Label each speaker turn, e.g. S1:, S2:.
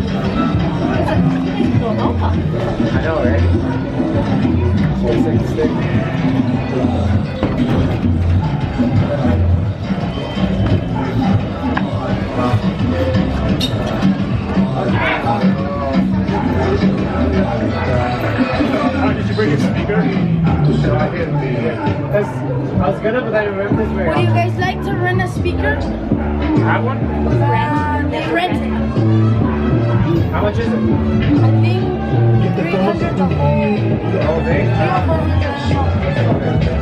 S1: I know, right? Just like the stick.
S2: Oh, did you bring a speaker?
S1: No, I didn't. Because I was gonna, but I remember this way.
S3: Would you guys like to rent a speaker?
S2: Have one?
S3: Rent it.
S1: How much is it?
S3: I think 300 the whole
S1: The whole thing?
S3: 300 or 400.